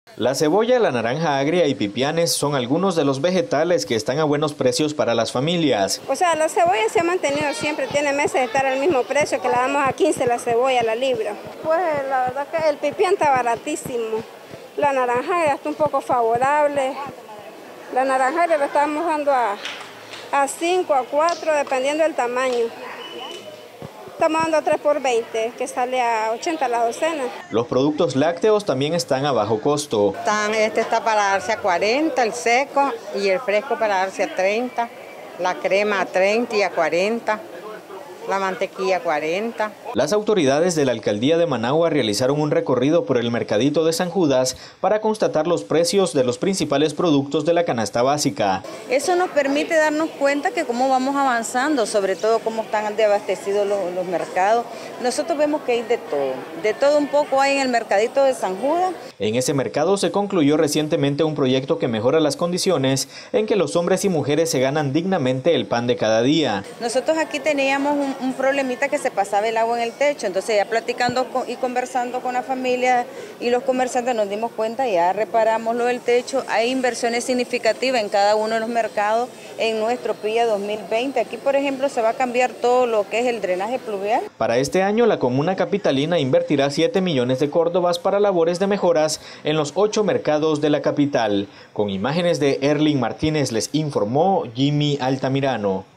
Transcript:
La cebolla, la naranja agria y pipianes son algunos de los vegetales que están a buenos precios para las familias. O sea, la cebolla se ha mantenido siempre, tiene meses de estar al mismo precio, que la damos a 15 la cebolla, la libra. Pues la verdad que el pipián está baratísimo. La naranja agria está un poco favorable. La naranja agria la estamos dando a 5, a 4, dependiendo del tamaño. Estamos dando 3 por 20, que sale a 80 la docena. Los productos lácteos también están a bajo costo. Este está para darse a 40, el seco, y el fresco para darse a 30, la crema a 30 y a 40. La mantequilla a 40. Las autoridades de la alcaldía de Managua realizaron un recorrido por el mercadito de San Judas para constatar los precios de los principales productos de la canasta básica. Eso nos permite darnos cuenta que cómo vamos avanzando, sobre todo cómo están desabastecidos los mercados. Nosotros vemos que hay de todo un poco hay en el mercadito de San Judas. En ese mercado se concluyó recientemente un proyecto que mejora las condiciones en que los hombres y mujeres se ganan dignamente el pan de cada día. Nosotros aquí teníamos un problemita que se pasaba el agua en el techo, entonces ya platicando y conversando con la familia y los comerciantes nos dimos cuenta, ya reparamos lo del techo. Hay inversiones significativas en cada uno de los mercados en nuestro PIA 2020. Aquí, por ejemplo, se va a cambiar todo lo que es el drenaje pluvial. Para este año, la comuna capitalina invertirá 7 millones de córdobas para labores de mejoras en los 8 mercados de la capital. Con imágenes de Erling Martínez les informó Jimmy Altamirano.